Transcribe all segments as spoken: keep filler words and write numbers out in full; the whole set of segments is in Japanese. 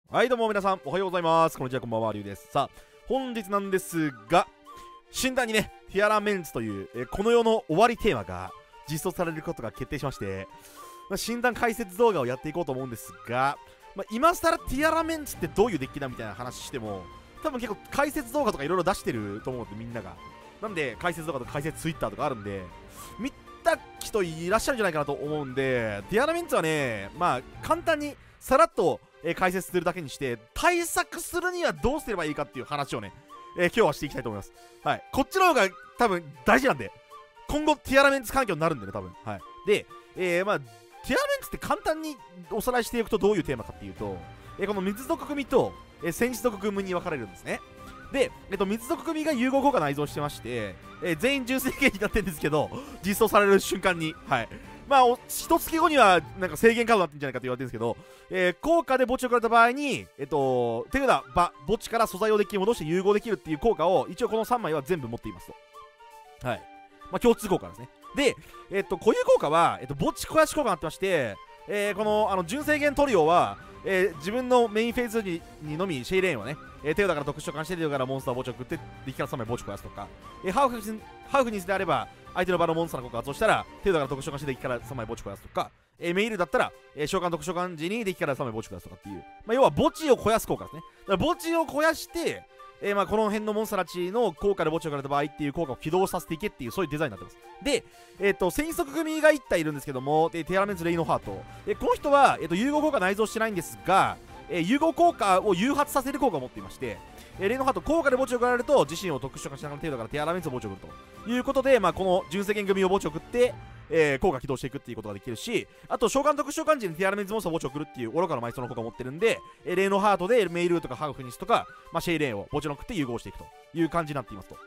はい、どうも皆さん、おはようございます。こんにちは、こんばんは、りゅうです。さあ、本日なんですが、診断にね、ティアラメンツという、えーこの世の終わりテーマが実装されることが決定しまして、まあ、診断解説動画をやっていこうと思うんですが、まあ、今更ティアラメンツってどういうデッキだみたいな話しても、多分結構解説動画とかいろいろ出してると思うので、みんなが。なんで、解説動画とか解説ツイッターとかあるんで、見た人いらっしゃるんじゃないかなと思うんで、ティアラメンツはね、まあ、簡単にさらっとえー解説するだけにして、対策するにはどうすればいいかっていう話をね、えー今日はしていきたいと思います。はい。こっちの方が多分大事なんで、今後ティアラメンツ環境になるんでね、多分。はい。で、えー、まあ、ティアラメンツって簡単におさらいしていくとどういうテーマかっていうと、えーこの水属組と、えー戦士属組に分かれるんですね。で、えっと、水属組が融合効果内蔵してまして、えー全員純正系になってるんですけど、実装される瞬間に、はい。まあ、一月後にはなんか制限カードになってるんじゃないかと言われてるんですけど、えー効果で墓地を食らった場合に、えっと、手札、ば墓地から素材をデッキに戻して融合できるっていう効果を、一応このさんまいは全部持っていますと。はい。まあ、共通効果ですね。で、えっと、固有効果は、えっと、墓地肥やし効果になってまして、えーこの、あの、純正限トリオは、えー自分のメインフェーズににのみシェイレーンをね、えー手札から特殊召喚して手札からモンスターを墓地を食ってデッキからさんまい墓地を肥やすとか、えーハーフにハーフにであれば相手の場のモンスターの効果を発動したら手札から特殊召喚してデッキからさんまい墓地を肥やすとか、えーメイルだったら、えー召喚特殊召喚時にデッキからさんまい墓地を肥やすとかっていう、まあ、要は墓地を肥やす効果ですね。だから墓地を肥やしてえー、まあこの辺のモンスターたちの効果で墓地を食らった場合っていう効果を起動させていけっていうそういうデザインになってます。で、えっ、と戦速組がいち体いるんですけども、でティアラメンツレイノハート、えこの人は、えー、と融合効果内蔵してないんですが、えー融合効果を誘発させる効果を持っていまして、えーレイノハート効果で墓地を食られると自身を特殊召喚しながら程度からティアラメンツを墓地を食るということで、まあ、この純正剣組を墓地を食って、えー効果起動していくっていうことができるし、あと召喚特殊召喚時にティアラメンツモンスターを墓地を送るっていう愚かな枚数の効果を持ってるんで、えーレイノハートでメイルーとかハーフニスとか、まあ、シェイレーンを墓地の食って融合していくという感じになっていますと。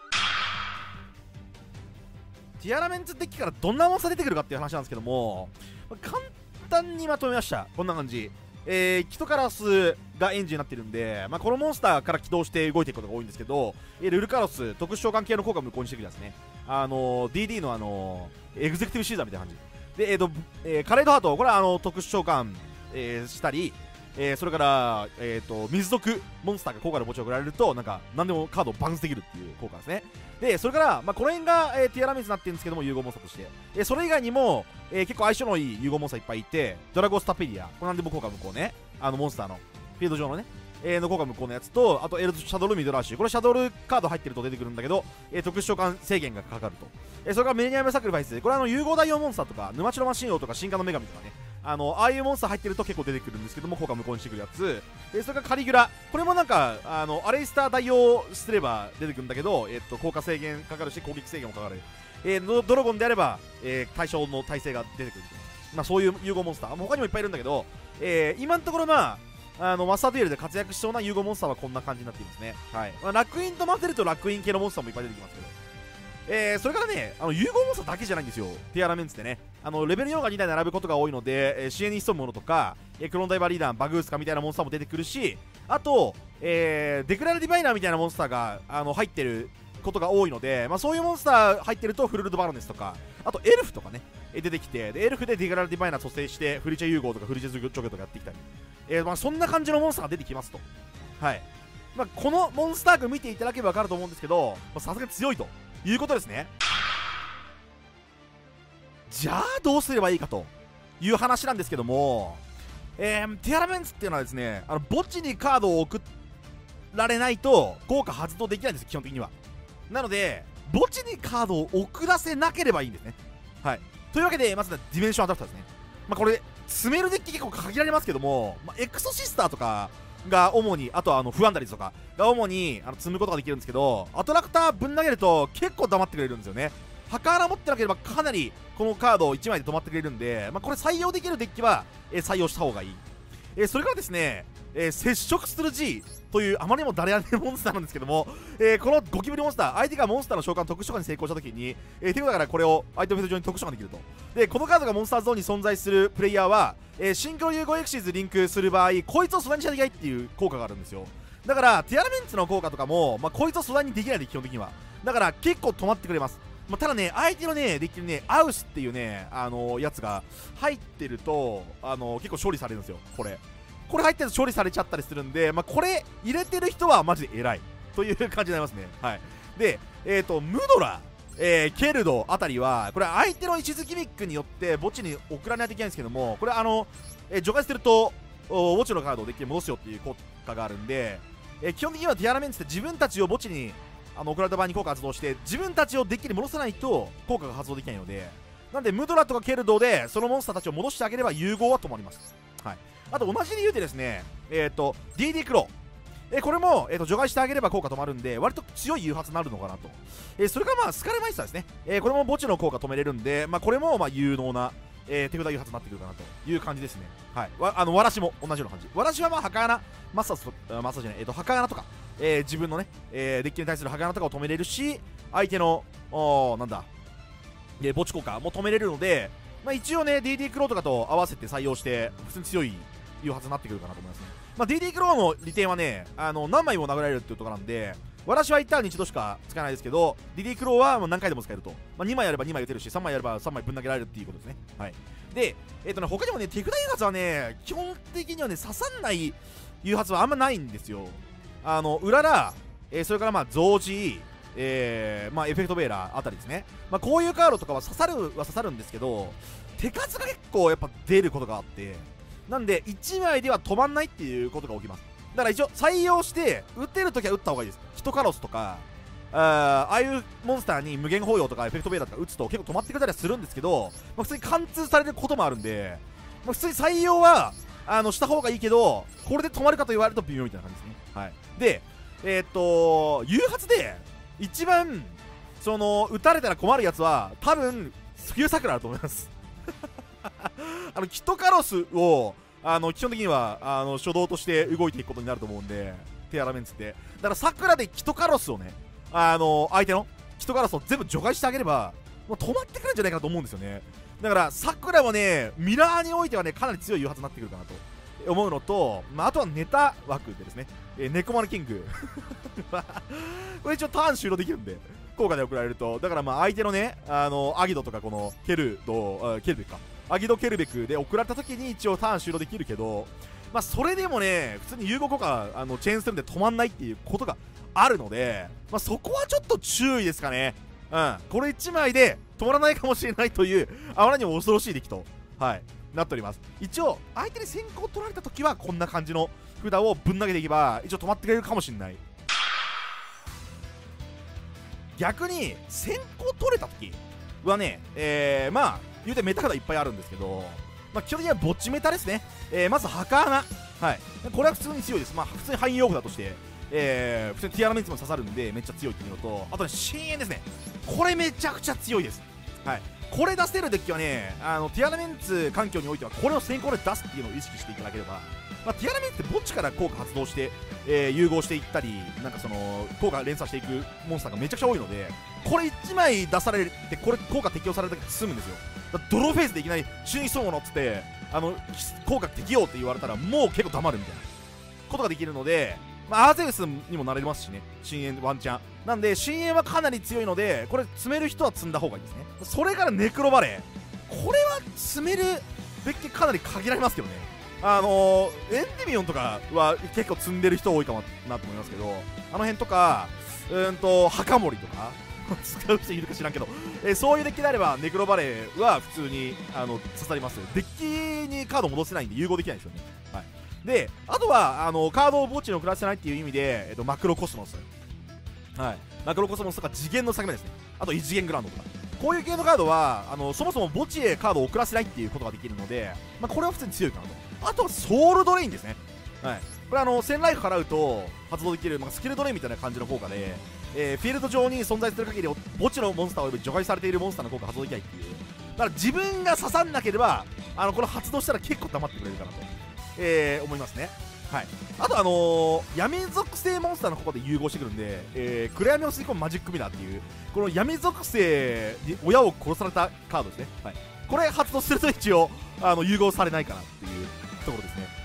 ティアラメンツデッキからどんなモンスター出てくるかっていう話なんですけども、まあ簡単にまとめました。こんな感じ。えー、キトカラスがエンジンになってるんで、まあ、このモンスターから起動して動いていくことが多いんですけど、えールルカロス、特殊召喚系の効果を無効にしていくやつね。あのー、ディーディー のあのーエグゼクティブシーザーみたいな感じ。で、えーとえーカレードハート、これはあの特殊召喚、えーしたり、えーそれから、えー、と水族モンスターが効果で墓地を送られると、なんか何でもカードをバウンスできるっていう効果ですね。で、それから、まあ、この辺が、えーティアラメンツになってるんですけども、融合モンスターとして。えーそれ以外にも、えー結構相性のいい融合モンスターいっぱいいて、ドラゴスタペリア、これなんでも効果無効ね。あのモンスターの、フィールド上のね、えーの効果無効のやつと、あとエルドシャドルミドラッシュ、これシャドルカード入ってると出てくるんだけど、えー特殊召喚制限がかかると。えーそれからミレニアムサクリファイス、これはあの融合大王モンスターとか、沼地のマシン王とか、進化の女神とかね、あのああいうモンスター入ってると結構出てくるんですけども、効果無効にしてくるやつ。えーそれからカリギュラ、これもなんかあのアレイスター大王すれば出てくるんだけど、えー、と効果制限かかるし攻撃制限もかかる、えードドラゴンであれば、えー対象の耐性が出てくる、まあ、そういう融合モンスター、まあ他にもいっぱいいるんだけど、えー今のところまああのマスターデュエルで活躍しそうな融合モンスターはこんな感じになっていますね。はい。まあ、ラクインと混ぜるとラクイン系のモンスターもいっぱい出てきますけど、えー、それからね、あの融合モンスターだけじゃないんですよ、ティアラメンツってね。あのレベルよんがに体並ぶことが多いので、えー、支援に潜むものとか、えー、クロノダイバーリーダー、バグースカみたいなモンスターも出てくるし、あと、えー、デクラルディバイナーみたいなモンスターがあの入ってることが多いので、まあ、そういうモンスター入ってるとフルルドバロネスとか、あとエルフとかね、えー出てきて、でエルフでデクラルディバイナー蘇生してフリチャ融合とかフリチャ除去とかやってきたり、えーまあ、そんな感じのモンスターが出てきますと。はい。まあ、このモンスター群見ていただければ分かると思うんですけど、さすがに強いということですね。じゃあどうすればいいかという話なんですけども、えー、ティアラメンツっていうのはですね、あの墓地にカードを送られないと効果発動できないんです基本的には。なので墓地にカードを送らせなければいいんですね。はい。というわけでまずはディメンションアダプターですね。まあこれ詰めるデッキ結構限られますけども、まあ、エクソシスターとかが主に、あとはあのフアンダリズとかが主にあの積むことができるんですけど、アトラクターぶん投げると結構黙ってくれるんですよね。ハカーラ持ってなければかなりこのカードをいちまいで止まってくれるんで、まあ、これ採用できるデッキは、えー採用した方がいい。えーそれからですね、えー接触する G というあまりにも誰やねんモンスターなんですけども、えーこのゴキブリモンスター、相手がモンスターの召喚特殊召喚に成功した時に、えー、手札からこれを相手のフェーズ上に特殊召喚できると。でこのカードがモンスターゾーンに存在するプレイヤーは、えーシンクロ融合エクシーズリンクする場合、こいつを素材にしなきゃいけないっていう効果があるんですよ。だからティアラメンツの効果とかも、まあ、こいつを素材にできないで基本的には。だから結構止まってくれます。まあ、ただね、相手のね、デッキにね、アウスっていうね、あのー、やつが入ってると、あのー、結構勝利されるんですよ、これ。 これ入ってると処理されちゃったりするんで、まあ、これ入れてる人はマジで偉いという感じになりますね。はい。で、えっと、ムドラ、えー、ケルドあたりは、これ相手の石突きミックによって墓地に送られないといけないんですけども、これあの、えー、除外すると、墓地のカードをデッキに戻すよっていう効果があるんで、えー、基本的にはティアラメンツって自分たちを墓地にあの送られた場合に効果発動して、自分たちをデッキに戻さないと効果が発動できないので、なんでムドラとかケルドでそのモンスターたちを戻してあげれば融合は止まります。はい。あと同じ理由でですね、えっ、ー、と ディーディー クロー、えー、これも、えー、と除外してあげれば効果止まるんで、割と強い誘発になるのかなと。えー、それからまあスカルマイスターですね、えー、これも墓地の効果止めれるんで、まあ、これもまあ有能な、えー、手札誘発になってくるかなという感じですね。はい。わあのわらしも同じような感じ。わらしはまあ墓穴マッサーとマッサーじゃない、えー、と墓穴とか、えー、自分のね、えー、デッキに対する墓穴とかを止めれるし、相手のおなんだ、えー、墓地効果も止めれるので、まあ、一応ね ディーディー クローとかと合わせて採用して普通に強い誘発になってくるかなと思いますね。まあ、ディーディー クローの利点はね、あの何枚も殴られるっていうところなんで、私はいちターンに一度しか使えないですけど、 ディーディー クローはもう何回でも使えると、まあ、にまいやればにまい打てるし、さんまいやればさんまいぶん投げられるっていうことですね。はい。で、えっとね、他にもね手札誘発はね基本的にはね刺さんない誘発はあんまないんですよ。あのうらら、えー、それからまあ増字、えーまあ、エフェクトベーラーあたりですね。まあ、こういうカードとかは刺さるは刺さるんですけど、手数が結構やっぱ出ることがあって、なんでいちまいでは止まんないっていうことが起きます。だから一応採用して打てるときは打った方がいいです。ヒトカロスとかああいうモンスターに無限包容とかエフェクトベーラーとか打つと結構止まってくれたりはするんですけど、まあ、普通に貫通されることもあるんで、まあ、普通に採用はあのした方がいいけど、これで止まるかと言われると微妙みたいな感じですね。はい。で、えー、っと誘発で一番その打たれたら困るやつは多分スキューサクラだと思いますあのキトカロスをあの基本的にはあの初動として動いていくことになると思うんで、テアラメンツって。だからサクラでキトカロスをね、あの相手のキトカロスを全部除外してあげればもう止まってくるんじゃないかなと思うんですよね。だからサクラはねミラーにおいてはねかなり強い誘発になってくるかなと思うのと、まあ、あとはネタ枠でですね、えー、ネコマルキングこれ一応ターン終了できるんで効果で送られると、だからまあ相手のねあのアギドとかこのケルドケルベクかアギドケルベクで送られた時に一応ターン終了できるけど、まあそれでもね普通に融合効果あのチェーンするんで止まんないっていうことがあるので、まあ、そこはちょっと注意ですかね。うん、これいちまいで止まらないかもしれないというあまりにも恐ろしい出来と、はい、なっております。一応相手に先行取られた時はこんな感じの札をぶん投げていけば一応止まってくれるかもしれない。逆に先行取れた時はね、えー、まあ言うてメタ札いっぱいあるんですけど、まあ、基本的には墓地メタですね。えー、まず墓穴、はい、これは普通に強いです。まあ普通に汎用符だとして、えー、普通にティアラメンツも刺さるんでめっちゃ強いっていうのと、あとね深淵ですね。これめちゃくちゃ強いです。はい、これ出せるデッキはね、あのティアラメンツ環境においてはこれを先行で出すっていうのを意識していただければ、まあ、ティアラメンツって墓地から効果発動して、えー、融合していったりなんかその効果連鎖していくモンスターがめちゃくちゃ多いので、これいちまい出されてこれ効果適用された時済むんですよ。だからドローフェイスでいきなり「瞬位そうもの」っつってあの効果適用って言われたらもう結構黙るみたいなことができるので、まあ、アーゼウスにもなれますしね、深淵ワンチャンなんで深淵はかなり強いので、これ詰める人は積んだ方がいいですね。それからネクロバレー、これは詰めるデッキかなり限られますけどね。あのー、エンディミオンとかは結構積んでる人多いかもなと思いますけど、あの辺とかうーんと墓守とか使う人いるか知らんけど、えー、そういうデッキであればネクロバレーは普通にあの刺さります。デッキにカード戻せないんで融合できないんですよね。はい、であとはあのカードを墓地に送らせないっていう意味で、えー、とマクロコスモス、はい、マクロコスモスとか次元の先目ですね。あと異次元グラウンドとかこういう系のカードはあのそもそも墓地へカードを送らせないっていうことができるので、まあ、これは普通に強いかなと。あとはソウルドレインですね。はい、これあのせんライフ払うと発動できる、まあ、スキルドレインみたいな感じの効果で、えー、フィールド上に存在する限り墓地のモンスターおよび除外されているモンスターの効果発動できないっていう。だから自分が刺さんなければあのこれ発動したら結構黙ってくれるかなと、えー、思いますね。はい、あとあのー、闇属性モンスターの効果で融合してくるんで、えー、暗闇を吸い込むマジックミラーっていうこの闇属性に親を殺されたカードですね。はい、これ発動すると一応あの融合されないかなっていうところですね。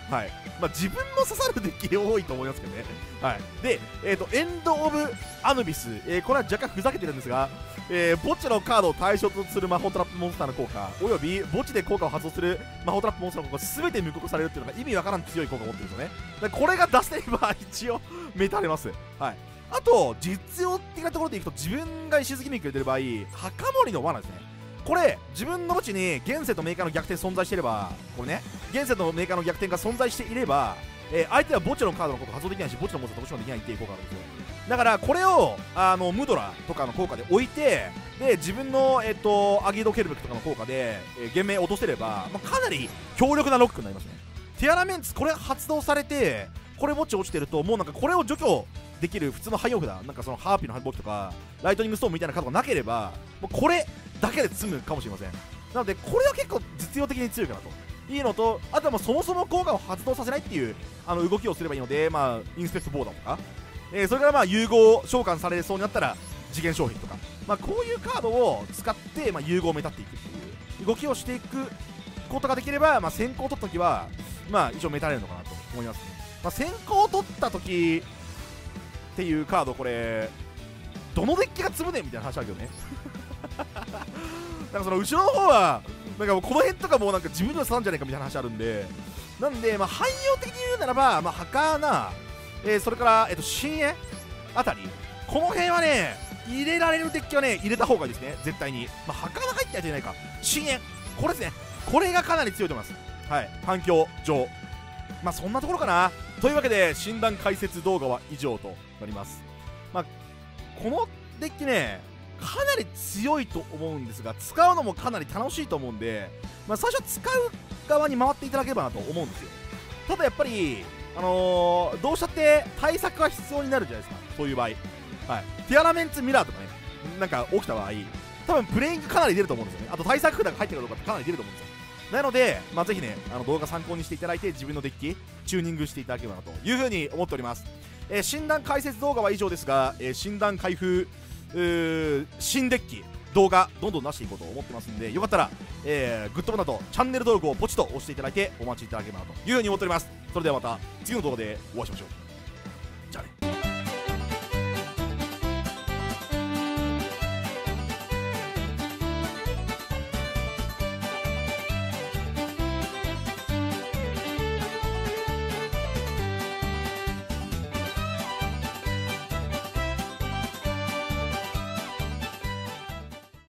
はい。まあ、自分の刺さるデッキ多いと思いますけどね。はい。で、えっ、ー、と、エンド・オブ・アヌビス。えー、これは若干ふざけてるんですが、えー、墓地のカードを対象とする魔法トラップモンスターの効果、および墓地で効果を発動する魔法トラップモンスターの効果、すべて無効化されるっていうのが意味わからん強い効果を持ってるんですよね。でこれが出せれば一応メタれます。はい。あと、実用的なところでいくと、自分が石突きミック入れてる場合、墓守の罠ですね。これ、自分の墓地に現世とメーカーの逆転存在していれば、これね、現世とメーカーの逆転が存在していれば、えー、相手は墓地のカードのこと発動できないし、墓地のモンスターともできないっていう効果があるんですよ。だから、これを、あの、ムドラとかの効果で置いて、で、自分の、えっと、アギード・ケルベクとかの効果で、えー、減命落とせれば、まあ、かなり強力なロックになりますね。ティアラメンツ、これ発動されて、これ墓地落ちてると、もうなんかこれを除去できる普通の汎用札、なんかそのハーピーの反抗期とか、ライトニングストーンみたいなカードがなければ、もうこれだけで済むかもしれません。なので、これは結構実用的に強いかなと。いいのと、あとはもうそもそも効果を発動させないっていうあの動きをすればいいので、まあ、インスペクトボーダーとか、えー、それからまあ融合召喚されそうになったら次元消費とか、まあ、こういうカードを使って、まあ、融合を目立っていくっていう動きをしていくことができれば、まあ、先行を取ったときは、まあ、一応メタれるのかなと思いますね。まあ、先行を取ったときっていうカード、これどのデッキが積むねんみたいな話あるけどねなんかその後ろの方はなんかもうこの辺とかもうなんか自分ではさんじゃないかみたいな話あるんで、なんでまあ汎用的に言うならば、まあ、ハカーナ、えー、それから、えー、と深淵あたり、この辺はね入れられるデッキはね入れた方がいいですね、絶対に。まあ、ハカーナ入ったやつじゃないか、深淵、これですね、これがかなり強いと思います。はい、環境上、まあそんなところかな。というわけで診断解説動画は以上となります。まあこのデッキねかなり強いと思うんですが、使うのもかなり楽しいと思うんで、まあ、最初は使う側に回っていただければなと思うんですよ。ただやっぱり、あのー、どうしたって対策は必要になるじゃないですか、そういう場合。はい、ティアラメンツミラーとかね、なんか起きた場合、多分プレイングかなり出ると思うんですよね。あと対策札が入ってるかどうかってかなり出ると思うんですよ。なので、まあ、ぜひね、あの動画参考にしていただいて、自分のデッキチューニングしていただければなというふうに思っております。えー、診断解説動画は以上ですが、えー、診断開封新デッキ動画どんどん出していこうと思ってますんで、よかったら、えー、グッドボタンとチャンネル登録をポチッと押していただいてお待ちいただければなというふうに思っております。それではまた次の動画でお会いしましょう。